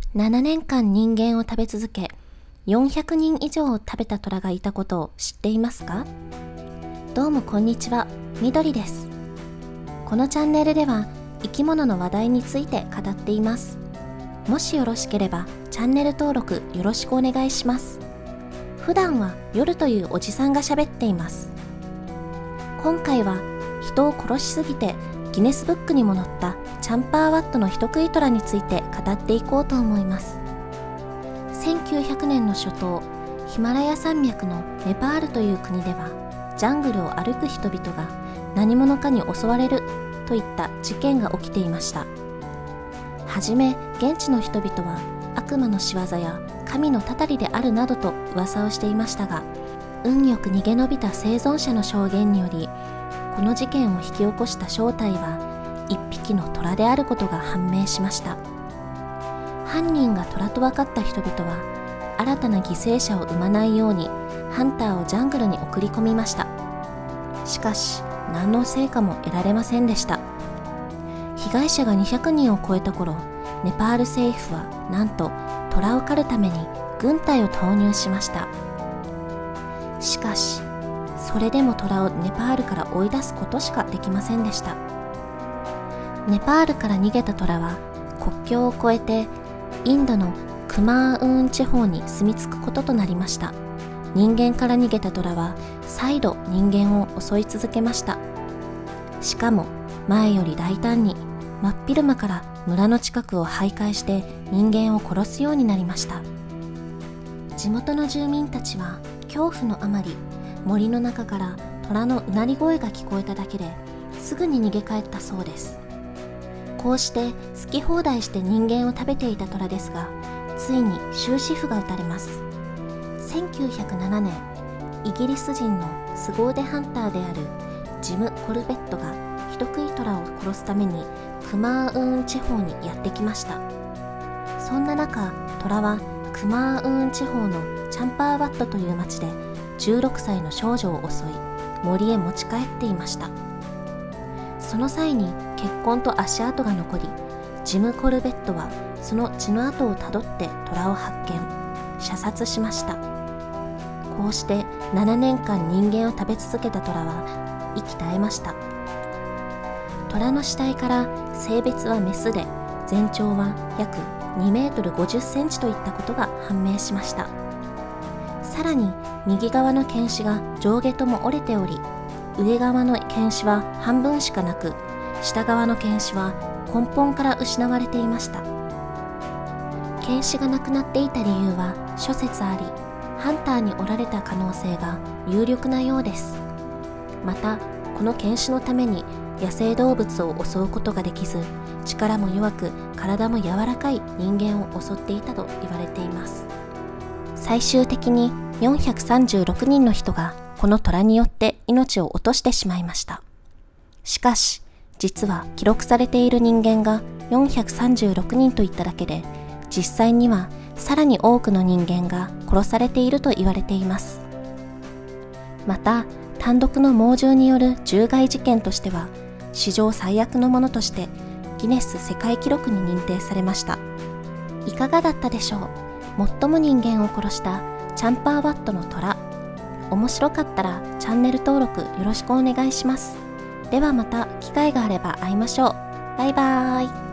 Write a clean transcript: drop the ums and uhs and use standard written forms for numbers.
7年間人間を食べ続け、400人以上を食べた虎がいたことを知っていますか？どうもこんにちは、みどりです。このチャンネルでは生き物の話題について語っています。もしよろしければチャンネル登録よろしくお願いします。普段は夜というおじさんが喋っています。今回は人を殺しすぎてギネスブックにも載ったチャンパーワットの人食い虎について語っていこうと思います。1900年の初頭、ヒマラヤ山脈のネパールという国では、ジャングルを歩く人々が何者かに襲われるといった事件が起きていました。はじめ現地の人々は悪魔の仕業や神のたたりであるなどと噂をしていましたが、運よく逃げ延びた生存者の証言により、この事件を引き起こした正体は一匹の虎であることが判明しました。犯人が虎と分かった人々は新たな犠牲者を生まないようにハンターをジャングルに送り込みました。しかし何の成果も得られませんでした。被害者が200人を超えた頃、ネパール政府はなんと虎を狩るために軍隊を投入しました。しかしそれでも虎をネパールから追い出すことしかできませんでした。ネパールから逃げた虎は国境を越えてインドのクマーウーン地方に住み着くこととなりました。人間から逃げた虎は再度人間を襲い続けました。しかも前より大胆に真っ昼間から村の近くを徘徊して人間を殺すようになりました。地元の住民たちは恐怖のあまり、森の中から虎のうなり声が聞こえただけですぐに逃げ帰ったそうです。こうして好き放題して人間を食べていた虎ですが、ついに終止符が打たれます。1907年、イギリス人の凄腕ハンターであるジム・コルベットが人食い虎を殺すためにクマーウーン地方にやってきました。そんな中、虎はクマーウーン地方のチャンパーワットという町で16歳の少女を襲い、森へ持ち帰っていました。その際に血痕と足跡が残り、ジム・コルベットはその血の跡をたどって虎を発見、射殺しました。こうして7年間人間を食べ続けた虎は息絶えました。虎の死体から性別はメスで、全長は約2メートル50センチといったことが判明しました。さらに右側の犬歯が上下とも折れており、上側の犬歯は半分しかなく、下側の犬歯は根本から失われていました。犬歯がなくなっていた理由は諸説あり、ハンターにおられた可能性が有力なようです。またこの犬歯のために野生動物を襲うことができず、力も弱く体も柔らかい人間を襲っていたと言われています。最終的に436人の人がこの虎によって命を落としてしまいました。しかし実は記録されている人間が436人といっただけで、実際にはさらに多くの人間が殺されていると言われています。また単独の猛獣による獣害事件としては史上最悪のものとしてギネス世界記録に認定されました。いかがだったでしょう？最も人間を殺したチャンパーワットの虎。面白かったらチャンネル登録よろしくお願いします。ではまた機会があれば会いましょう。バイバーイ。